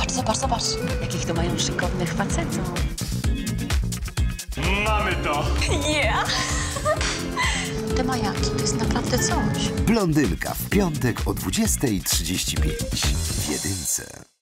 Zobacz, zobacz, zobacz. Jakich to mają szykownych facetów. Mamy to! Yeah! Te majaki to jest naprawdę coś. Blondynka w piątek o 20:35 w Jedynce.